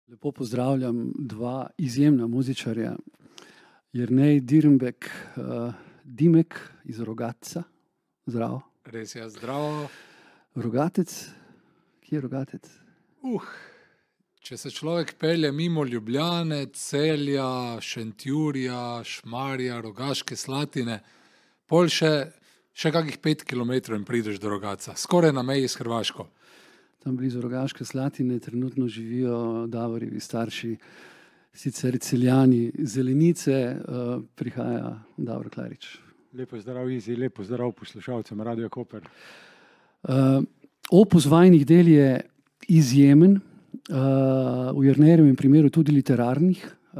Lepo pozdravljam dva izjemna muzičarja, Jernej Dirnbek, Dimek iz Rogatca. Zdravo. Res je, zdravo. Rogatec, kje je Rogatec? Če se človek pelje mimo Ljubljane, Celja, Šentjurja, Šmarja, Rogaške Slatine, pol še kakih 5 kilometrov in prideš do Rogatca, skoraj na meji s Hrvaško. Tam blizu Rogaške Slatine trenutno živijo Davorjevi starši, sicer Celjani Zelenice, prihaja Davor Klarič. Lepo zdrav Izi, lepo zdrav poslušalcem Radio Koper. Opus vajnih del je izjemen, v Jernejevem primeru tudi literarni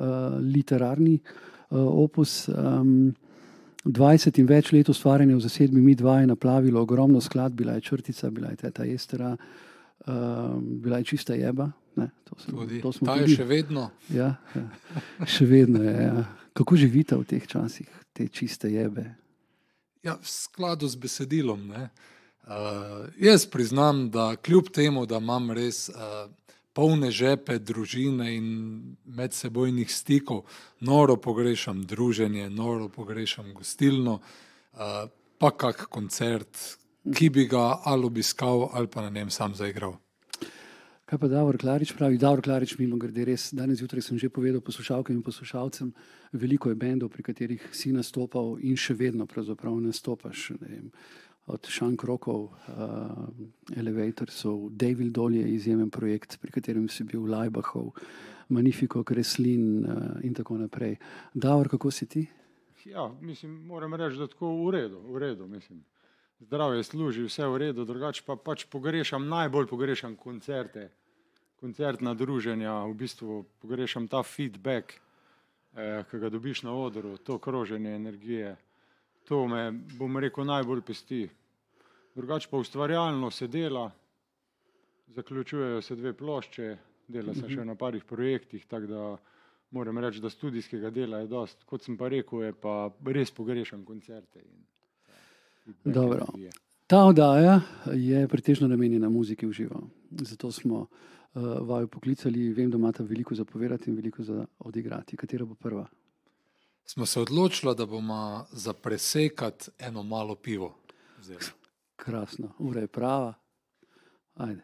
opus. 20 in več let ustvarjanja v zasedbi Mi2 je naplavilo ogromno skladb, bila je Črtica, bila je Teta Estera, bila je Čista jeba. Ne, ta je še vedno. Ja, še vedno je. Ja. Kako živite v teh časih, te čiste jebe? Ja, v skladu z besedilom. Jaz priznam, da kljub temu, da imam res polne žepe družine in medsebojnih stikov, noro pogrešam druženje, noro pogrešam gostilno, pa kak koncert, ki bi ga ali obiskal ali pa na njem sam zaigral. Kaj pa Davor Klarič pravi? Davor Klarič, mimogrede, res, danes zjutraj sem že povedal poslušalkam in poslušalcem, veliko je bendov, pri katerih si nastopal in še vedno pravzaprav nastopaš, ne vem, od Šankrokov, Elevatorsov, Devil Doll je izjemen projekt, pri katerem si bil Laibachov, Magnifico Kreslin in tako naprej. Davor, kako si ti? Ja, mislim, moram reči, da tako v redu, mislim. Zdravje služi, vse v redu, drugače pa pač najbolj pogrešam koncertna druženja, v bistvu pogrešam ta feedback, ki ga dobiš na odru, to kroženje energije. To me, bom rekel, najbolj pesti. Drugače pa ustvarjalno se dela, zaključujejo se 2 plošče, dela se še na parih projektih, tako da moram reči, da studijskega dela je dosti. Kot sem pa rekel, je pa res pogrešam koncerte. Dobro. Ta oddaja je pretežno namenjena muziki v živo. Zato smo vaju poklicali, vem, da imate veliko za povedati in veliko za odigrati. Katera bo prva? Smo se odločili, da bomo za presekati eno malo pivo vzeli. Krasno, ura je prava. Ajde.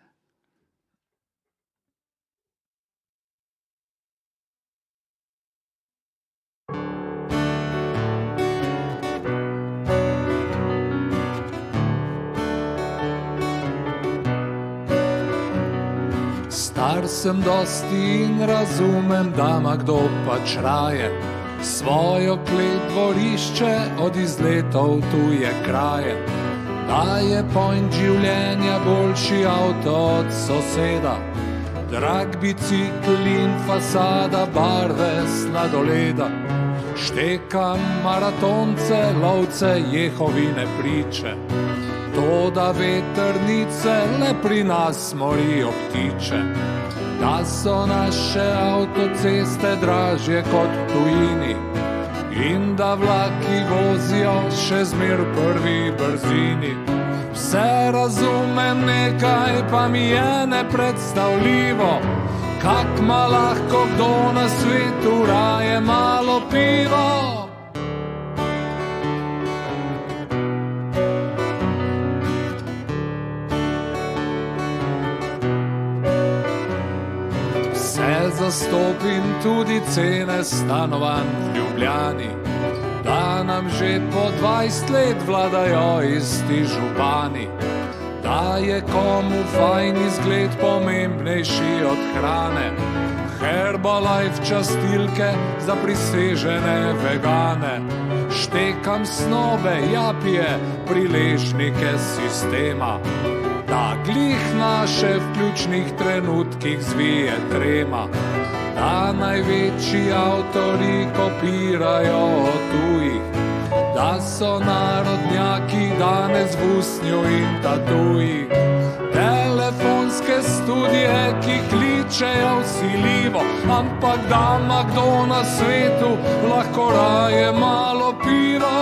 Star sem dosti in razumem, da ima kdo pač raje svojo klet dvorišče od izletov tuje kraje. Da je point življenja boljši avto od soseda, drag bicikl in fasada barve sladoleda. Štekam maratonce, lovce, Jehovine priče, toda vetrnice le pri nas morijo ptiče. Da so naše avtoceste dražje kot tujini in da vlaki vozijo še zmer prvi brzini. Vse razumem, nekaj pa mi je nepredstavljivo, kak ma lahko kdo na svetu raje malo pivo. Zastopim tudi cene stanovanj v Ljubljani, da nam že po 20 let vladajo isti župani, da je komu fajn izgled pomembnejši od hrane, Herbalife častilke za prisežene vegane. Štekam snobe, japije, priležnike sistema, da glih naše v ključnih trenutkih zvije trema, da največji avtori kopirajo od tujih, da so narodnjaki danes v usnju in tatujih. Telefonske studije, ki kličejo vsiljivo, ampak da ima kdo na svetu lahko raje malo pivo.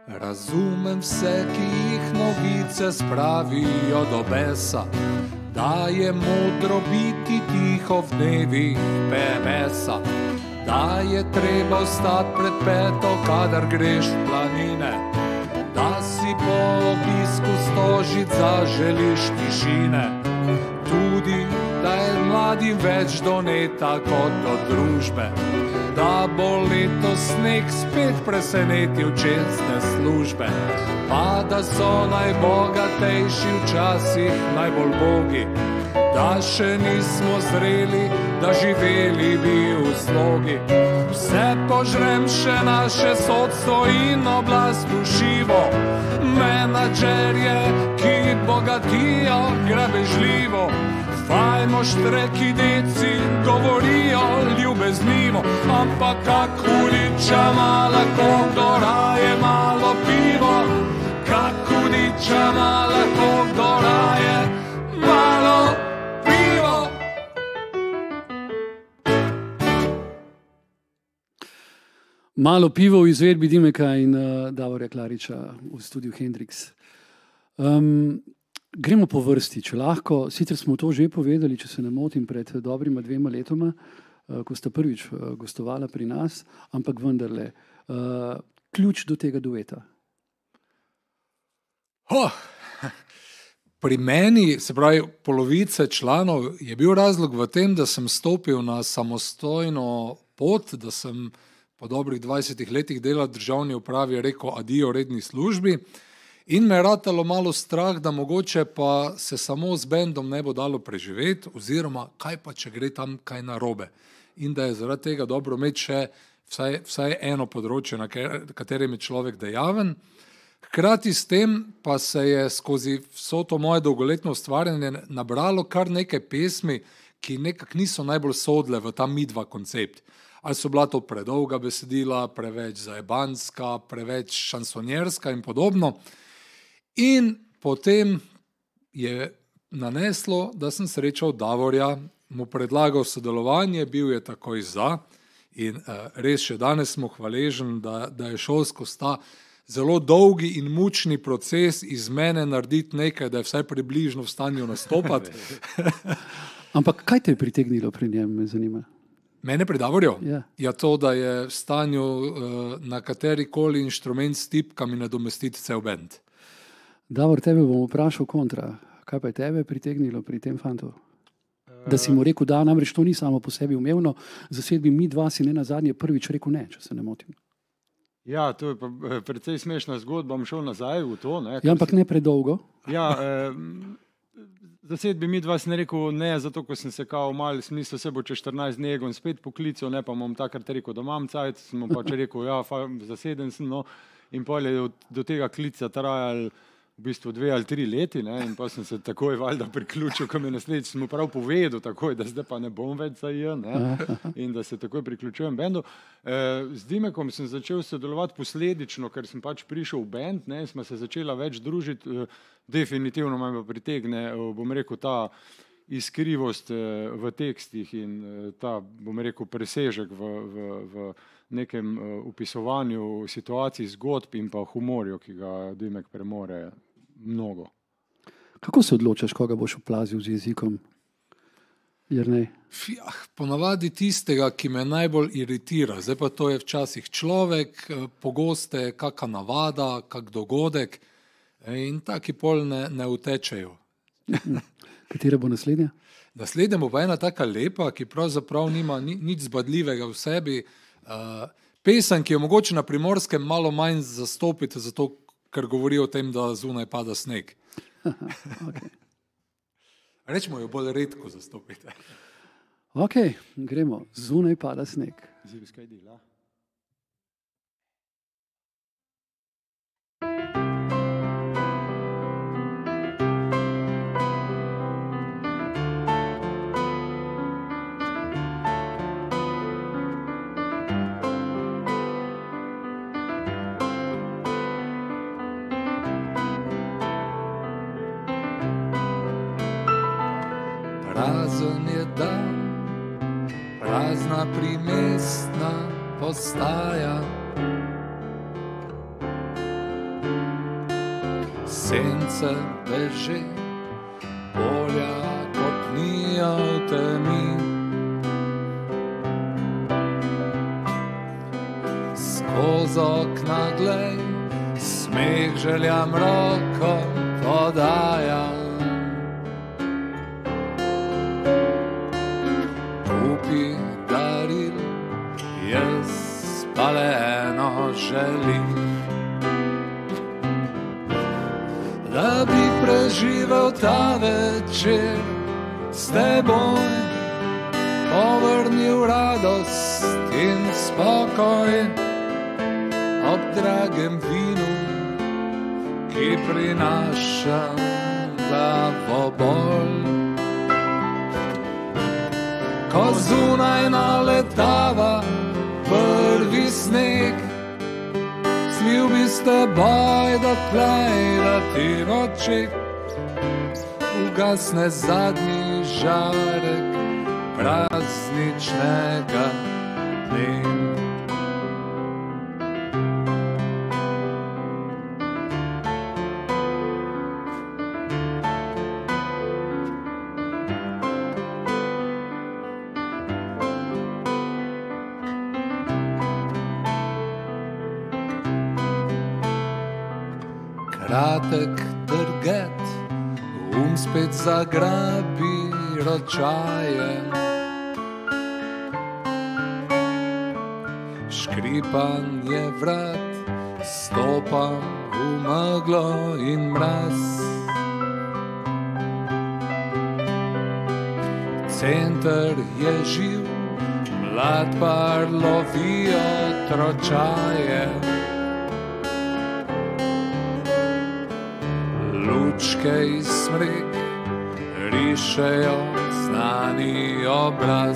Razumem vse, ki jih novice spravijo do besa, da je modro biti tiho v dnevih PMS-a, da je treba ostati pred peto, kadar greš v planine, da si po obisku Stožic zaželiš tišine, tudi da je mladim več do neta kot do družbe, da bo letos sneg spet presenetil čestne službe, pa da so najbogatejši včasih najbolj bogi, da še nismo zreli, da živeli bi v slogi. Vse požrem še naše sodstvo in oblast v šivo, menadžerje, ki bogatijo grabežljivo. Fajmo štreki deci, govorijo ljubeznivo, ampak kak hudiča mala, koliko raje malo pivo, kak hudiča mala, koliko raje malo pivo. Malo pivo v izvedbi Dimeka in Davorja Klariča v studiu Hendrix. Gremo po vrsti, če lahko. Sicer smo to že povedali, če se ne motim, pred dobrima 2 letoma, ko sta prvič gostovala pri nas, ampak vendarle, ključ do tega dueta. Pri meni, se pravi polovice članov, je bil razlog v tem, da sem stopil na samostojno pot, da sem po dobrih 20 letih dela v državni upravi rekel adijo redni službi. In me je ratalo malo strah, da mogoče pa se samo z bendom ne bo dalo preživeti, oziroma kaj pa, če gre tam kaj narobe. In da je zaradi tega dobro imeti še vsaj eno področje, na katerem je človek dejaven. Hkrati s tem pa se je skozi vso to moje dolgoletno ustvarjanje nabralo kar nekaj pesmi, ki nekako niso najbolj sodle v ta midva koncept. Ali so bila to predolga besedila, preveč zajebanska, preveč šansonjerska in podobno. In potem je naneslo, da sem srečal Davorja, mu predlagal sodelovanje, bil je takoj za in res še danes smo hvaležen, da je šel skozi ta zelo dolgi in mučni proces iz mene narediti nekaj, da je vsaj približno v stanju nastopati. Ampak kaj te je pritegnilo pri njem, me zanima? Mene pri Davorju? Ja. Ja, to, da je v stanju na katerikoli inštrument s tipkami nadomestiti cel bend. Davor, tebe bom vprašal kontra. Kaj pa je tebe pritegnilo pri tem fantu? Da si mu rekel, da namreč to ni samo po sebi umevno, zasedbi mi dva si ne nazadnje prvič rekel ne, če se ne motim. Ja, to je pa precej smešna zgodba, bom šel nazaj v to. Ne, ja, ampak ne predolgo. Ja, zasedbi mi dva si ne rekel ne, zato ko sem se kao mal smisel se bo čez 14 dni on spet poklical, ne pa bom takrat rekel, da imam cajt, sem mu pač rekel, ja, zaseden sem, no, in pol je do tega klica trajal v bistvu 2 ali 3 leti, ne, in pa sem se takoj valjda priključil, ko mi naslednjič sem mu prav povedal takoj, da zdaj pa ne bom več za J, ne, in da se takoj priključujem bendu. Z Dimekom sem začel sodelovati posledično, ker sem pač prišel v bend, ne, in smo se začela več družiti, definitivno me pritegne, bom rekel, ta iskrivost v tekstih in ta, bom rekel, presežek v nekem opisovanju situacij, zgodb in pa humorju, ki ga Dimek premore mnogo. Kako se odločaš, koga boš oplazil z jezikom? Jernej? Ponavadi tistega, ki me najbolj iritira. Zdaj pa to je včasih človek, pogosto je kaka navada, kak dogodek in taki pol ne utečejo. Katera bo naslednja? Naslednja bo pa ena taka lepa, ki pravzaprav nima nič zbadljivega v sebi. Pesem, ki jo mogoče na Primorskem malo manj zastopite, zato ker govori o tem, da zunaj pada sneg. Okay. Rečemo jo bolj redko zastopite. Ok, gremo. Zunaj pada sneg. Zivskaj dela. Prazen je dan, prazna primestna postaja. sence beži, polja kopnijo v temi. Skozi okna glej, smeh željam roko podaja. Kupi daril, jaz pa le eno želim, da bi preživel ta večer s teboj, povrnil radost in spokoj ob dragem vinu, ki prinaša glavobol. Ko zunaj naletava prvi sneg, sljubi s teboj dotlej, da ti v očeh ugasne zadnji žarek prazničnega dne. Kratek drget, spet zagrabi ročaje. Škripanje vrat, stopam v meglo in mraz. Center je živ, mlad par lovijo tročaje. Lučke iz smrek rišejo znani obraz.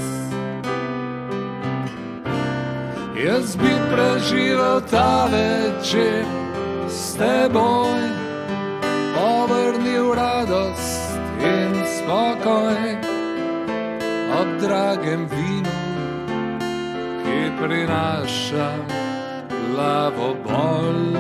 Jaz bi preživel ta večer s teboj, povrnil radost in spokoj ob dragem vinu, ki prinaša glavobol.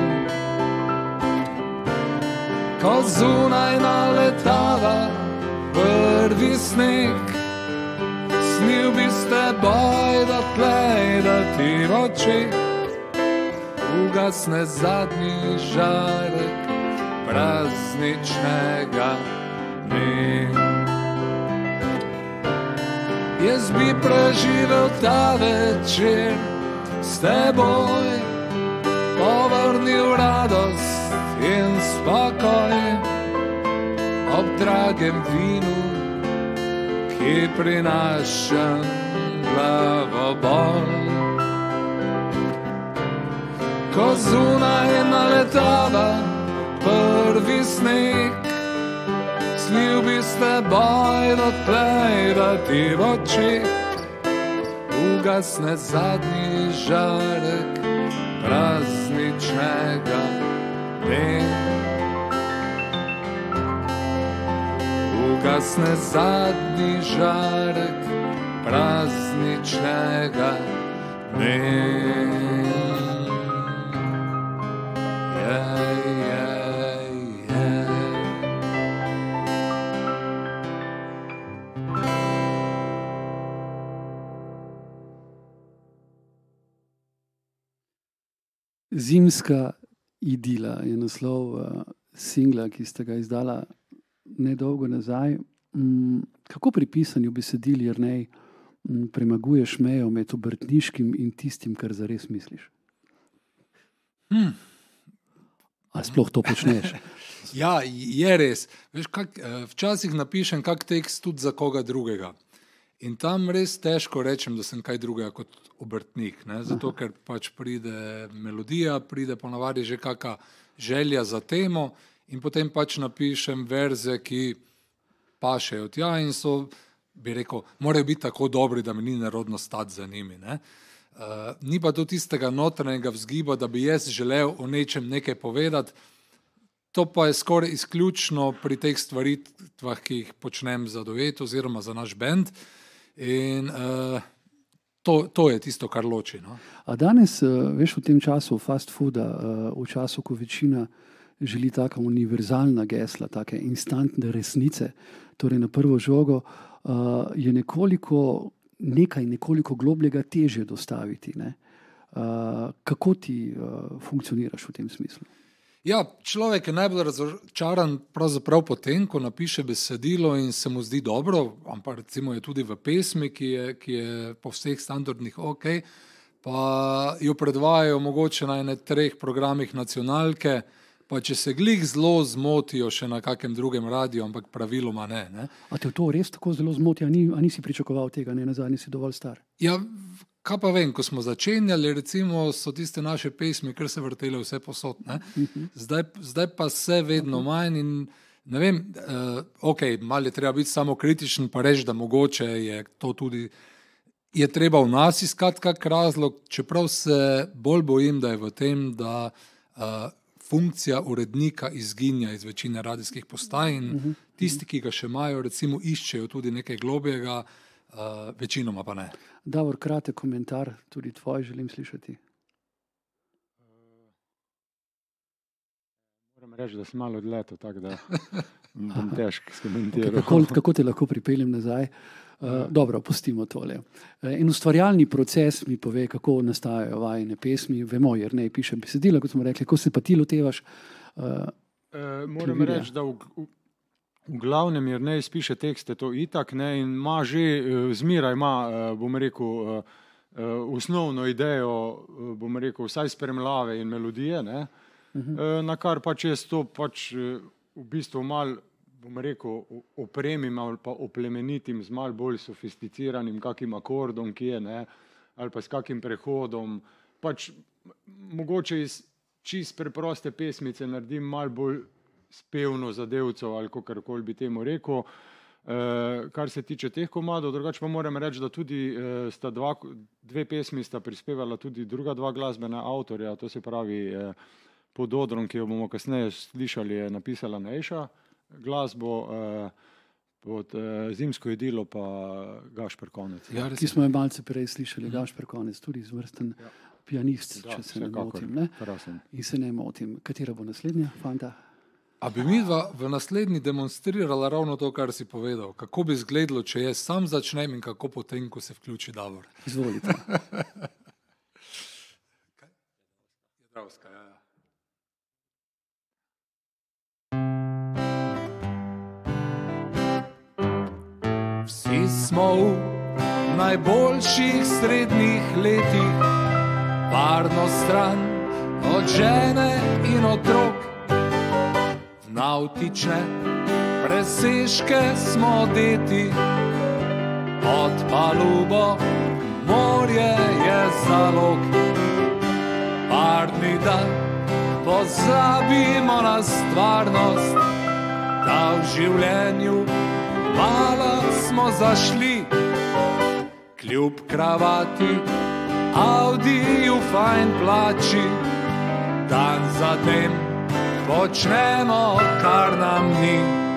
Ko zunaj naletava prvi sneg, snil bi s teboj dotlej, da ti v očeh ugasne zadnji žarek prazničnega dne. Jaz bi preživel ta večer s teboj, povrnil radost in spokoj ob dragem vinu, ki prinaša glavobol. Ko zunaj naletava prvi sneg, slil bi s teboj dotlej, da ti v očeh ugasne zadnji žarek prazničnega dne. Ugasne zadnji žarek prazničnega dne. Zimska idila je naslov singla, ki ste ga izdala nedolgo nazaj. Kako pri pisanju besedil, Jernej, premaguješ mejo med obrtniškim in tistim, kar zares misliš? A sploh to počneš? Ja, je res. Veš, včasih napišem kak tekst tudi za koga drugega. In tam res težko rečem, da sem kaj drugega kot obrtnik. Ne? Zato, ker pač pride melodija, pride ponavadi že kaka želja za temo in potem pač napišem verze, ki pašejo tja in so, bi rekel, morajo biti tako dobri, da mi ni nerodno stati za njimi. Ne? Ni pa to tistega notranjega vzgiba, da bi jaz želel o nečem nekaj povedati. To pa je skoraj izključno pri teh stvaritvah, ki jih počnem za Duet oziroma za naš bend. In to je tisto, kar loči. No? A danes, veš, v tem času fast fooda, v času, ko večina želi taka univerzalna gesla, take instantne resnice, torej na prvo žogo, je nekoliko globljega težje dostaviti. Ne? Kako ti funkcioniraš v tem smislu? Ja, človek je najbolj razočaran pravzaprav potem, ko napiše besedilo in se mu zdi dobro, ampak recimo je tudi v pesmi, ki je po vseh standardnih ok, pa jo predvajajo mogoče na 3 programih nacionalke, pa če se glih zelo zmotijo še na kakem drugem radiju, ampak praviloma ne. A te to res tako zelo zmoti, a nisi pričakoval tega, ne nazadnje si dovolj star? Ja, kaj pa vem, ko smo začenjali, recimo so tiste naše pesmi, kar se vrtele vse posod, ne? Zdaj pa se vedno manj in ne vem, malo je treba biti samo kritičen, pa reči, da mogoče je to tudi, je treba v nas iskati kak razlog, čeprav se bolj bojim, da je v tem, da funkcija urednika izginja iz večine radijskih postaj in tisti, ki ga še imajo, recimo iščejo tudi nekaj globjega, večinoma pa ne. Davor, kratek komentar, tudi tvoj želim slišati. Moram reči, da sem malo odletel, tako da bom težko skomentiral. Kako te lahko pripeljem nazaj? Dobro, pustimo tole. En ustvarjalni proces mi pove, kako nastajajo vajine pesmi. Vemo, Jernej piše besedila, kot smo rekli, kako se pa ti lotevaš? Moram reči, da v glavnem Jernej piše tekste, to itak, ne, in ima že, zmeraj ima, bom rekel, osnovno idejo, bom rekel, vsaj spremljave in melodije, ne, na kar pač jaz to pač v bistvu malo, bom rekel, opremim ali pa oplemenitim z malo bolj sofisticiranim kakim akordom, ki je, ne, ali pa s kakim prehodom, pač mogoče iz čist preproste pesmice naredim malo bolj spevno zadevco ali kakorkoli bi temu rekel. Kar se tiče teh komadov, drugače pa moram reči, da tudi sta 2 pesmi sta prispevala tudi druga 2 glasbena avtorja, to se pravi Pod odrom, ki jo bomo kasneje slišali, je napisala Nejša, glasbo, pod Zimsko idilo pa Gašper Konec. Ja, ki smo jo malce prej slišali, Gašper Konec, tudi izvrsten pianist, če se ne motim. Ne? In se ne motim. Katera bo naslednja, fanta? A bi mi v naslednji demonstrirala ravno to, kar si povedal? Kako bi izgledalo, če jaz sam začnem in kako potem, ko se vključi Davor? Izvolite. Jedravska, ja. Vsi smo v najboljših srednjih letih, varno stran od žene in otrok. V navtične presežke smo deti, pod palubo morje je zalog. Parni dan pozabimo na stvarnost, da v življenju malo smo zašli, kljub kravati, Audiju fajn plači, dan za tem počnemo, kar nam ni.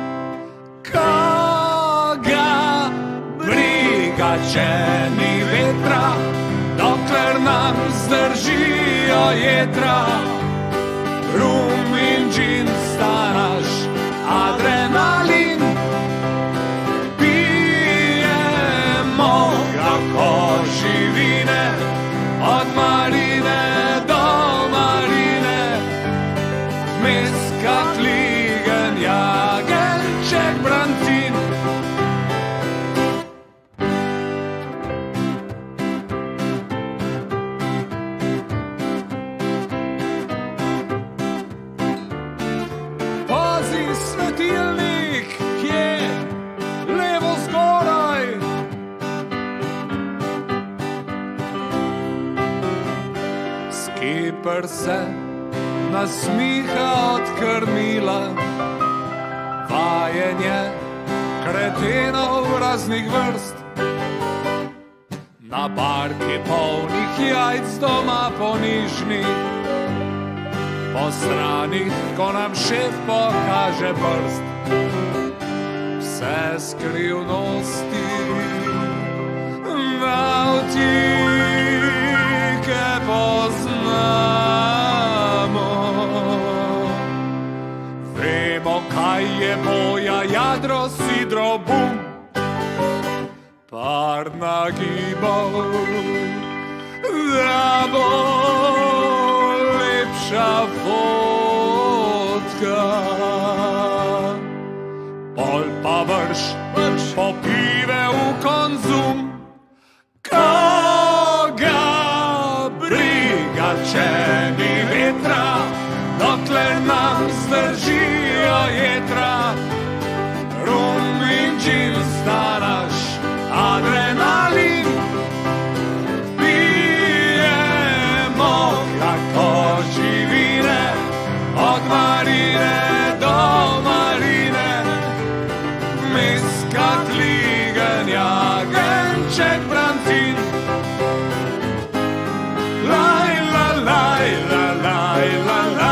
Koga briga, če ni vetra, dokler nam zdržijo jedra. Rum in džin sta naš adrenalin, kako živine, od marine do marine, meska kligen, jagelček, brantin. Pazi svetilnik, kje? Levo zgoraj. Skipper se nasmiha od krmila, vajenje kretenov raznih vrst. Na barki polnih jajc doma ponižni, po stranih, ko nam šef pokaže prst. Vse skrivnosti navtike poznamo, moja jadro sidro bum, par nagibov, da bo lepša vodka. Pol pa vrš popive v Konzum, koga briga, če ni vetra, dokler nam zdržijo jetra. Rum in džin sta naš adrenalin, pijemo kako živine, od marine do marine, miska tligenja, genček brancin. Laj, la, laj, la, laj, la, la.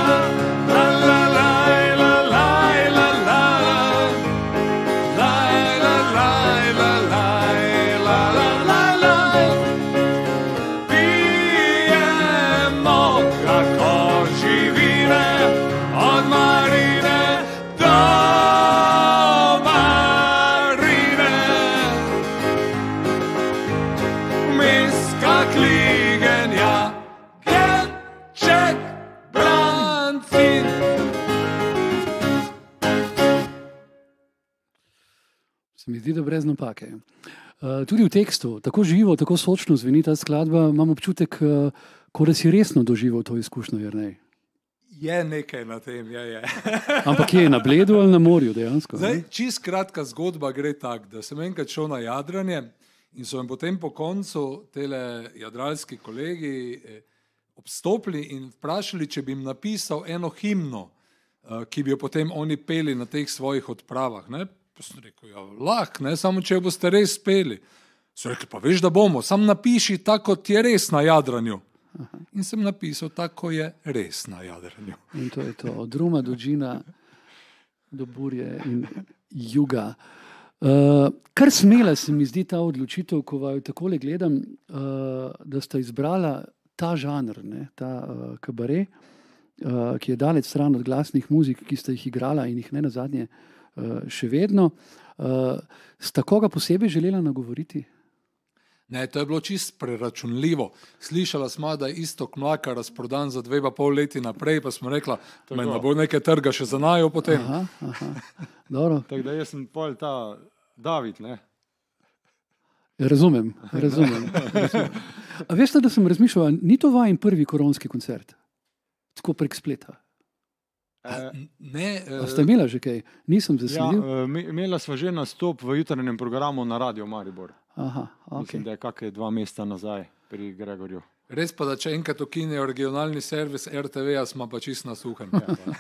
Mi zdi, da brez napake. Tudi v tekstu, tako živo, tako sočno zveni ta skladba, imam občutek, kot da si resno doživel to izkušnjo, Jernej. Je nekaj na tem, je. Ampak je na Bledu ali na morju dejansko? Zdaj, čist kratka zgodba gre tak, da sem enkrat šel na jadranje in so mi potem po koncu tele jadralski kolegi obstopili in vprašali, če bi jim napisal eno himno, ki bi jo potem oni peli na teh svojih odpravah, ne? Pa sem rekel, ja, lahko, ne, samo če jo boste res peli. So rekli, pa veš, da bomo, sam napiši tako, kot je res na jadranju. Aha. In sem napisal tako, je res na jadranju. In to je to, od Ruma do Džina, do burje in juga. Kar smela se mi zdi ta odločitev, ko vaju takole gledam, da sta izbrala ta žanr, ne, ta kabare, ki je daleč stran od glasnih muzik, ki sta jih igrala in jih ne nazadnje še vedno. Sta koga posebej želela nagovoriti? Ne, to je bilo čist preračunljivo. Slišala smo, da je Iztok Mlakar razprodan za 2,5 leti naprej, pa smo rekla, da ne bo nekaj trga še za najo potem. Aha. Dobro. Tako da jaz sem pol ta David, ne? Razumem. A veste, da sem razmišljal, ni to vajen prvi koronski koncert? Tako prek spleta. Ste imela že kaj? Nisem zasledil. Ja, imela sva že nastop v jutranjem programu na Radio Maribor. Aha, okay. Mislim, da je kakšne 2 meseca nazaj pri Gregorju. Res pa, da če enkrat ukinejo regionalni servis RTV-ja, smo pa čist na suhem.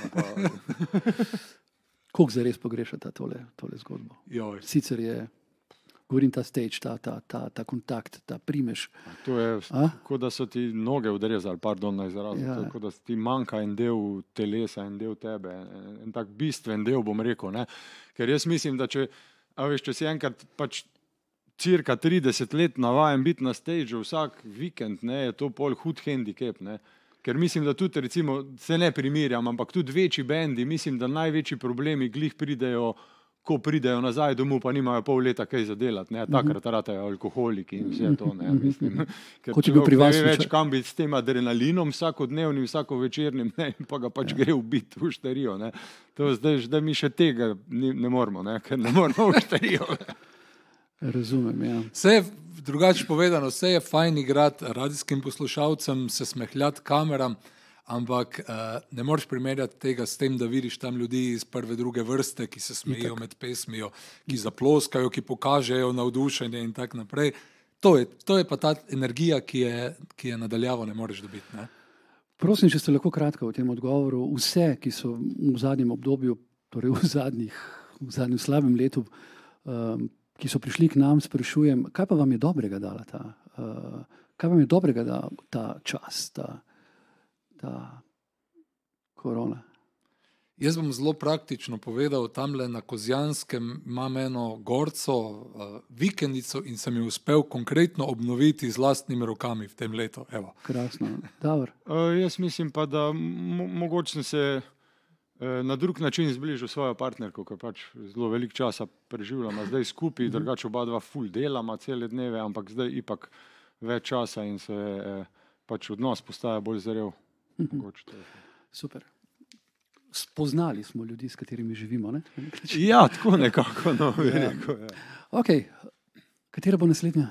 Koliko zares pogrešate tole zgodbo? Joj. Sicer je, govorim, ta stage, ta kontakt, ta primež. To je, kot da so ti noge odrezali, pardon na izrazu, ja. Kot da ti manjka en del telesa, en del tebe, en tak bistven del, bom rekel, ne. Ker jaz mislim, da če si enkrat pač cirka 30 let navajen biti na stageu vsak vikend, ne, je to pol hud handicap, ne. Ker mislim, da tudi, recimo, se ne primerjam, ampak tudi večji bendi, mislim, da največji problemi glih pridejo, ko pridejo nazaj domov, pa nimajo pol leta kaj za delati, ne, takrat ratajo alkoholiki in vse to, ne, mislim. Ker človek ne ve več, kam biti s tem adrenalinom vsakodnevnim, vsakovečernim, ne, pa ga pač gre ubiti v šterijo, ne. To zdaj mi še tega ne moramo, ne, ker ne moramo v šterijo. Razumem, ja. Vse je, drugače povedano, vse je fajn igrati radijskim poslušalcem, se smehljati kameram, ampak ne moreš primerjati tega s tem, da vidiš tam ljudi iz prve, druge vrste, ki se smejijo med pesmijo, ki zaploskajo, ki pokažejo navdušenje in tak naprej. To je pa ta energija, ki je nadaljavo ne moreš dobiti, ne? Prosim, če ste lahko kratka v tem odgovoru. Vse, ki so v zadnjem obdobju, torej v zadnjem slabem letu, ki so prišli k nam, sprašujem, kaj pa vam je dobrega dala ta čas, ta korona? Jaz bom zelo praktično povedal, tamle na Kozjanskem imam eno gorco, vikendico in sem jo uspel konkretno obnoviti z lastnimi rokami v tem letu. Evo. Krasno. Davor? Jaz mislim pa, da mogoče sem se na drug način zbližil svojo partnerko, ker pač zelo veliko časa preživljamo zdaj skupaj, drugače oba dva ful delama cele dneve, ampak zdaj ipak več časa in se pač odnos postaja bolj zrel. Super. Spoznali smo ljudi, s katerimi živimo, ne? Ja, tako nekako, no, bi rekel. Ja. Ok, katera bo naslednja?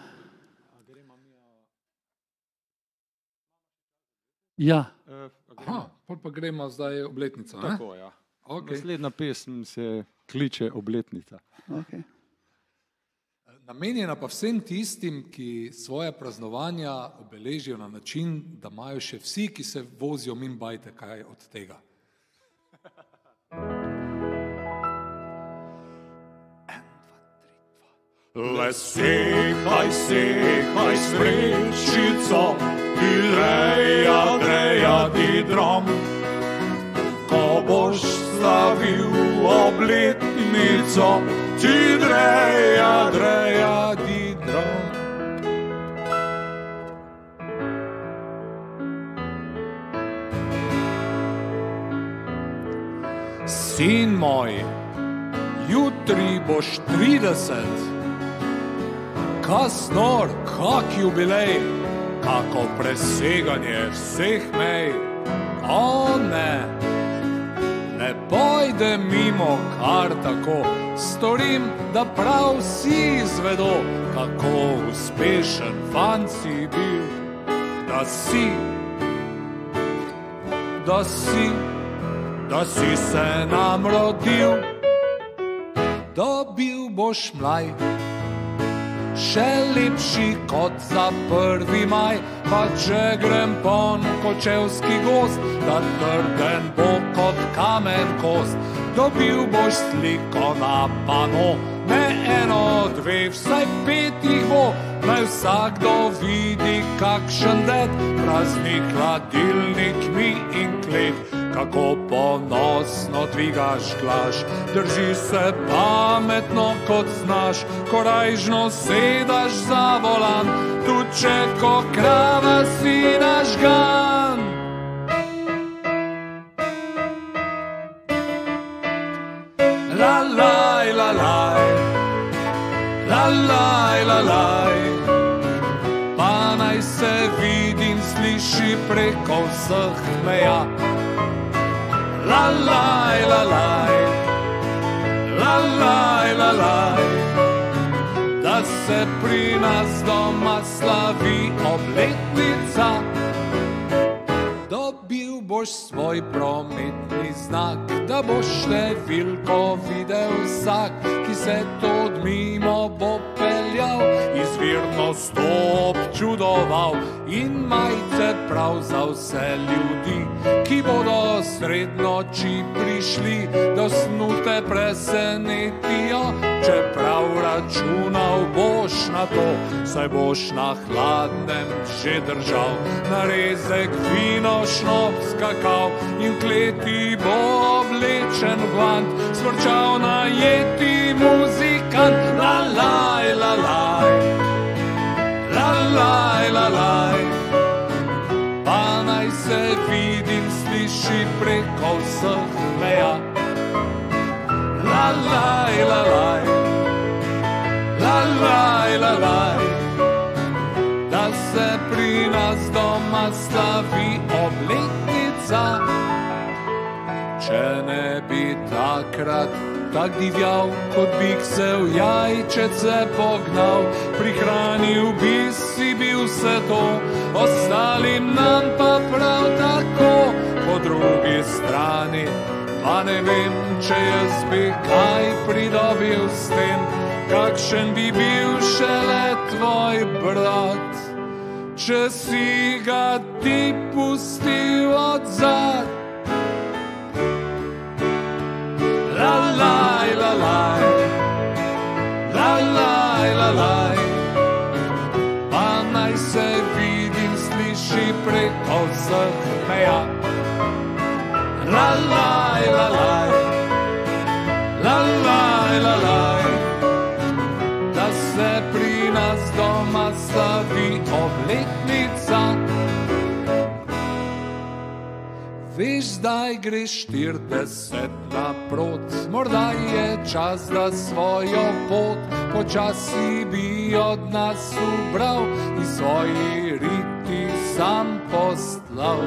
Ja. Pol pa gremo zdaj obletnica, ne? Tako, ja. Naslednja pesem se kliče Obletnica. Okay. Namenjena pa vsem tistim, ki svoje praznovanja obeležijo na način, da imajo še vsi, ki se vozijo mimo bajte, kaj od tega. Le sehaj, sehaj, srečico, ti dreja, dreja, ti drom. Ko boš slavil obletnico, ti dreja, dreja, ti drom. Sin moj, jutri boš 30, kas nor, kak jubilej, kako preseganje vseh mej. O ne, ne pojde mimo kar tako, storim, da prav vsi izvedo, kako uspešen fant si bil, da si se nam rodil, dobil boš mlaj, še lepši kot za 1. maj, pa če grem pon Kočevski gozd, da trden bo kot kamen kost, dobil boš sliko na pano, ne 1, 2, vsaj 5 jih bo, naj vsakdo vidi kakšen ded, praznik, hladilnik, mi in klet, kako ponosno dvigaš glas, drži se pametno kot znaš, korajžno sedaš za volan, tudi če ko krava si nažgan. La laj, la laj, la laj, la laj, pa naj se vidi in sliši preko vseh meja. La laj, la laj, la laj, la laj, da se pri nas doma slavi obletnica. Dobil boš svoj prometni znak, da boš številko videl vsak, ki se tod mimo bo peljal, izvirno stop čudoval in majice prav za vse ljudi, ki bodo sred noči prišli, da snu te presenetijo, čeprav računal boš na to, saj boš na hladnem že držal, narezek vino, šnops, kakao in v kleti bo oblečen glant, svrčal najeti muzikant. La laj, la laj, la laj, la laj, pa naj se vidi in sliši preko vseh meja. La laj, la laj, la laj, la laj, da se pri nas doma slavi obletnica. Če ne bi takrat tak divjal, kot bik se v jajčece pognal, prihranil bi si bil vse to, ostalim nam pa prav tako. Po drugi strani pa ne vem, če jaz bi kaj pridobil s tem, kakšen bi bil šele tvoj brat, če si ga ti pustil odzad. La laj, la laj, la laj, la laj, pa naj se vidi in sliši preko vseh meja. La laj, la laj, la laj, la laj, da se pri nas doma slavi obletnica. Veš, zdaj greš 40 naprot, morda je čas, da svojo pot počasi bi od nas ubral in svoji riti sam postlal.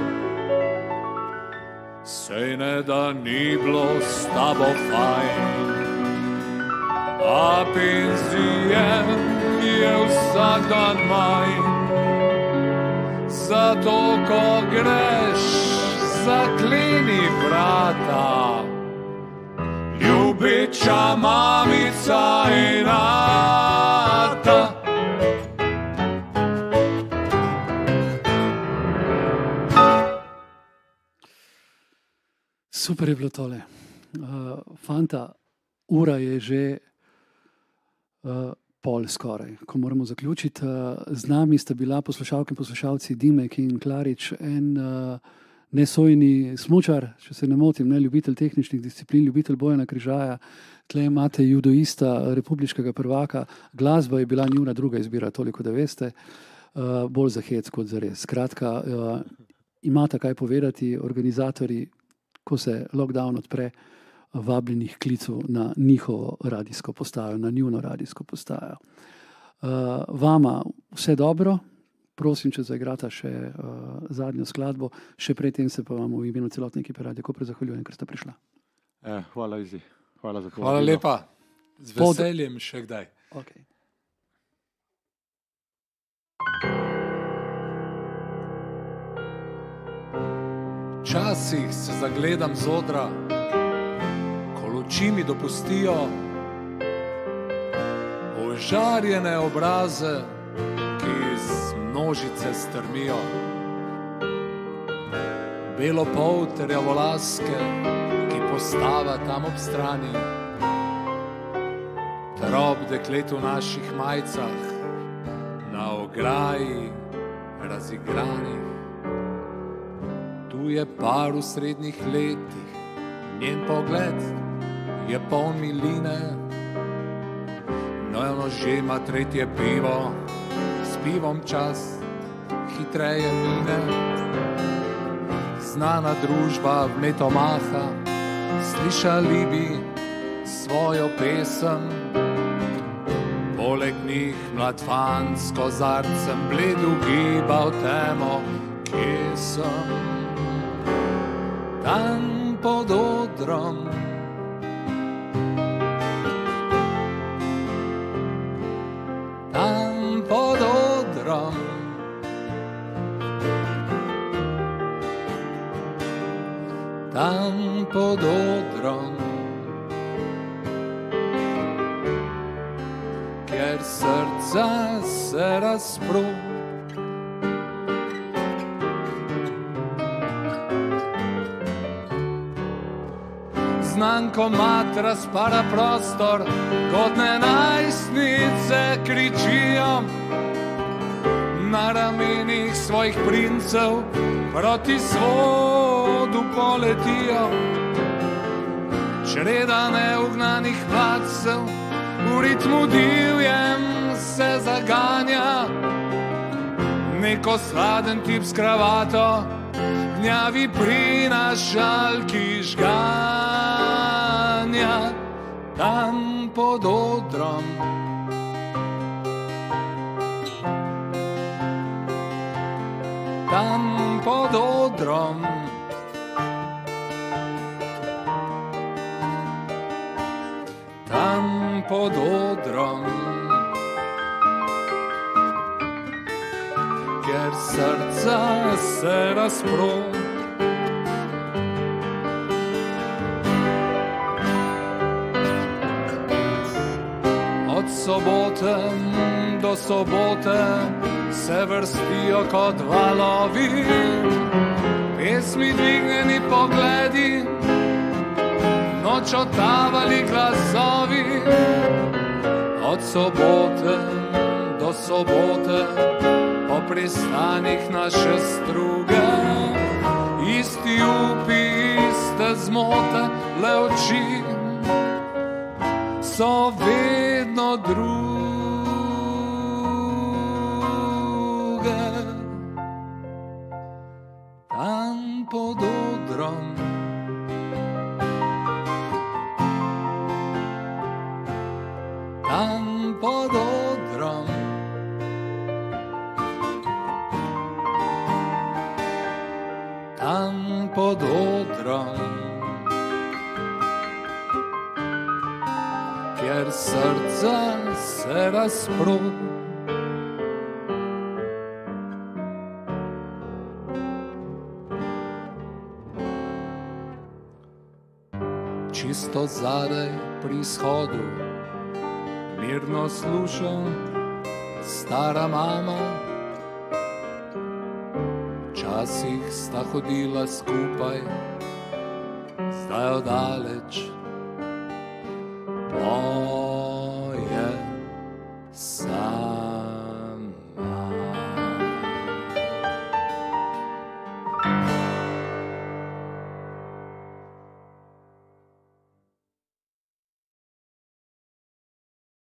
Sej ne, da ni bilo s tabo fajn, a penzije je vsak dan manj. Zato, ko greš, zakleni vrata, ljubeča mamica in ata. Super je bilo tole. Fanta, ura je že pol skoraj, ko moramo zaključiti. Z nami sta bila poslušalke in poslušalci Dimek in Klarič, en nesojni smučar, če se ne motim, ne, ljubitelj tehničnih disciplin, ljubitelj Bojana Križaja, tle imate judoista, republiškega prvaka, glasba je bila njuna druga izbira, toliko da veste, bolj za hec kot za res. Skratka, imata kaj povedati organizatorji, ko se lockdown odpre, vabljenih klicev na njihovo radijsko postajo, na njuno radijsko postajo. Vama vse dobro, prosim, če zaigrata še zadnjo skladbo, še predtem se pa vam v imenu celotne ekipe Radia Koper zahvaljujem, ker ste prišla. Hvala, Izi. Hvala za povabilo. Hvala lepa. Z veseljem še kdaj. Okay. Včasih se zagledam z odra, ko luči mi dopustijo ožarjene obraze, ki iz množice strmijo. Belopolte rjavolaske, ki postava tam ob strani, trop deklet v naših majcah, na ograji razigranih. Tu je par v srednjih letih, njen pogled je poln miline, no eno že ima tretje pivo, s pivom čas hitreje mine. Znana družba vmetomaha, slišali bi svojo pesem, poleg njih mlad fant s kozarcem bled ugibal temo, kje sem. Tam pod odrom, tam pod odrom, tam pod odrom, kjer srca se razpru. Znan komad razpara prostor, kot najstnice kričijo, na ramenih svojih princev proti svodu poletijo. Čreda neugnanih mladcev v ritmu divjem se zaganja, neko sladen tip s kravato gnjavi prinašalki žganja. Tam pod odrom, tam pod odrom, tam pod odrom, kjer srca se razpro. Od sobote do sobote se vrstijo kot valovi, pesmi dvignjeni pogledi, noč otavali glasovi. Od sobote do sobote po pristanih naše struge, isti upi, iste zmote, le oči so vedno druge. Tam pod odrom, kjer srca se razpro. Čisto zadaj pri shodu mirno slušam stara mama. Včasih sta hodila skupaj, zdaj odaleč